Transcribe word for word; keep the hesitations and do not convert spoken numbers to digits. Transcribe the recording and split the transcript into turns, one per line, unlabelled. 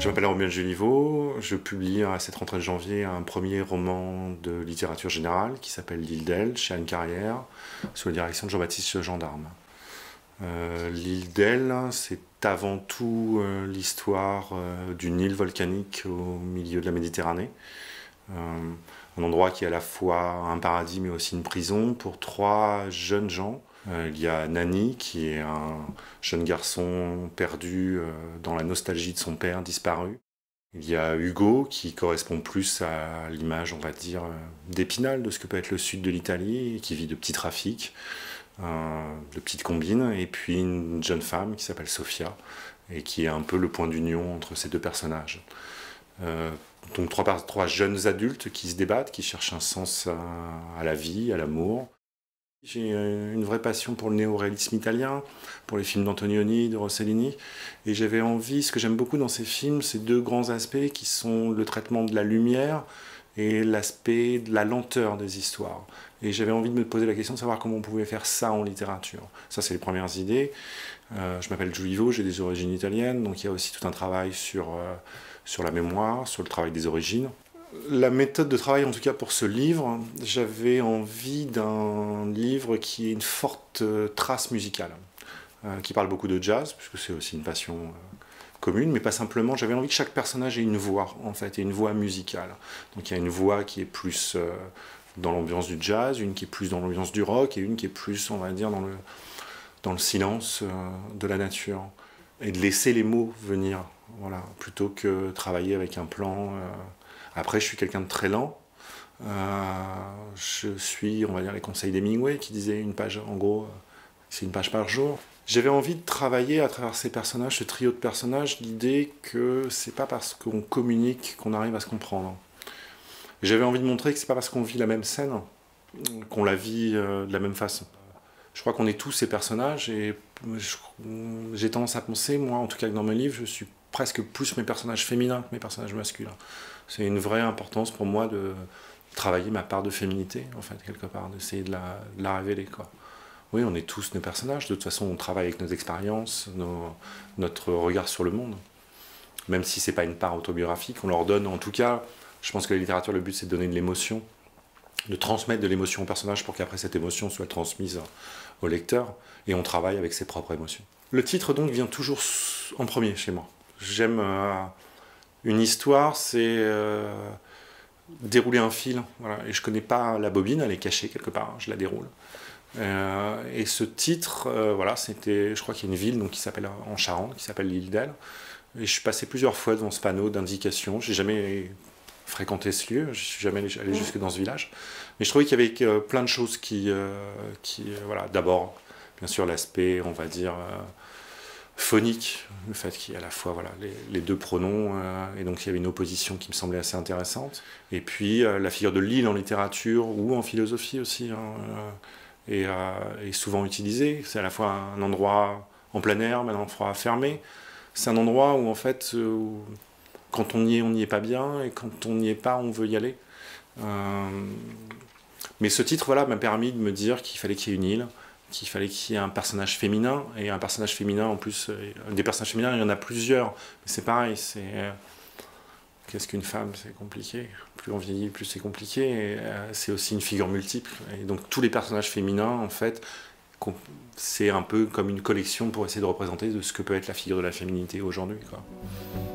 Je m'appelle Romuald Joliveau, je publie à cette rentrée de janvier un premier roman de littérature générale qui s'appelle L'île d'Elle, chez Anne Carrière, sous la direction de Jean-Baptiste Gendarme. Euh, L'île d'Elle, c'est avant tout euh, l'histoire euh, d'une île volcanique au milieu de la Méditerranée. Euh, un endroit qui est à la fois un paradis mais aussi une prison pour trois jeunes gens. Euh, il y a Nani qui est un jeune garçon perdu euh, dans la nostalgie de son père disparu. Il y a Hugo qui correspond plus à l'image, on va dire, euh, d'Épinal, de ce que peut être le sud de l'Italie, qui vit de petits trafics, euh, de petites combines, et puis une jeune femme qui s'appelle Sofia et qui est un peu le point d'union entre ces deux personnages. Euh, donc trois, trois jeunes adultes qui se débattent, qui cherchent un sens à, à la vie, à l'amour. J'ai une vraie passion pour le néo-réalisme italien, pour les films d'Antonioni, de Rossellini, et j'avais envie, ce que j'aime beaucoup dans ces films, c'est deux grands aspects qui sont le traitement de la lumière et l'aspect de la lenteur des histoires. Et j'avais envie de me poser la question de savoir comment on pouvait faire ça en littérature. Ça, c'est les premières idées. Euh, je m'appelle Joliveau, j'ai des origines italiennes, donc il y a aussi tout un travail sur, euh, sur la mémoire, sur le travail des origines. La méthode de travail, en tout cas pour ce livre, j'avais envie d'un livre qui ait une forte trace musicale, euh, qui parle beaucoup de jazz, puisque c'est aussi une passion euh, commune, mais pas simplement. J'avais envie que chaque personnage ait une voix, en fait, et une voix musicale. Donc il y a une voix qui est plus euh, dans l'ambiance du jazz, une qui est plus dans l'ambiance du rock, et une qui est plus, on va dire, dans le, dans le silence euh, de la nature. Et de laisser les mots venir, voilà, plutôt que travailler avec un plan... Euh, Après, je suis quelqu'un de très lent. Euh, je suis, on va dire, les conseils d'Hemingway qui disait une page, en gros, c'est une page par jour. J'avais envie de travailler à travers ces personnages, ce trio de personnages, l'idée que c'est pas parce qu'on communique qu'on arrive à se comprendre. J'avais envie de montrer que c'est pas parce qu'on vit la même scène qu'on la vit euh, de la même façon. Je crois qu'on est tous ces personnages et j'ai tendance à penser, moi, en tout cas que dans mes livres, je suis presque plus mes personnages féminins que mes personnages masculins. C'est une vraie importance pour moi de travailler ma part de féminité, en fait, quelque part, d'essayer de la, de la révéler, quoi. Oui, on est tous nos personnages, de toute façon, on travaille avec nos expériences, nos, notre regard sur le monde. Même si c'est pas une part autobiographique, on leur donne, en tout cas, je pense que la littérature, le but, c'est de donner de l'émotion, de transmettre de l'émotion au personnage pour qu'après cette émotion soit transmise au lecteur, et on travaille avec ses propres émotions. Le titre, donc, vient toujours en premier chez moi. J'aime... Euh, Une histoire, c'est euh, dérouler un fil, voilà. Et je connais pas la bobine, elle est cachée quelque part, je la déroule. Euh, et ce titre, euh, voilà, c'était, je crois qu'il y a une ville donc, qui s'appelle en Charente, qui s'appelle l'île d'Elle. Et je suis passé plusieurs fois devant ce panneau d'indication. J'ai jamais fréquenté ce lieu, je suis jamais allé jusque dans ce village. Mais je trouvais qu'il y avait euh, plein de choses qui, euh, qui euh, voilà, d'abord, bien sûr, l'aspect, on va dire. Euh, phonique, le fait qu'il y ait à la fois voilà, les, les deux pronoms, euh, et donc il y avait une opposition qui me semblait assez intéressante. Et puis euh, la figure de l'île en littérature ou en philosophie aussi hein, euh, est, euh, est souvent utilisée. C'est à la fois un endroit en plein air, mais un endroit fermé. C'est un endroit où en fait, euh, où, quand on y est, on n'y est pas bien, et quand on n'y est pas, on veut y aller. Euh, mais ce titre voilà, m'a permis de me dire qu'il fallait qu'il y ait une île, qu'il fallait qu'il y ait un personnage féminin, et un personnage féminin en plus, euh, des personnages féminins, il y en a plusieurs, mais c'est pareil, c'est... Euh, qu'est-ce qu'une femme, c'est compliqué, plus on vieillit, plus c'est compliqué, et euh, c'est aussi une figure multiple, et donc tous les personnages féminins, en fait, c'est un peu comme une collection pour essayer de représenter de ce que peut être la figure de la féminité aujourd'hui, quoi.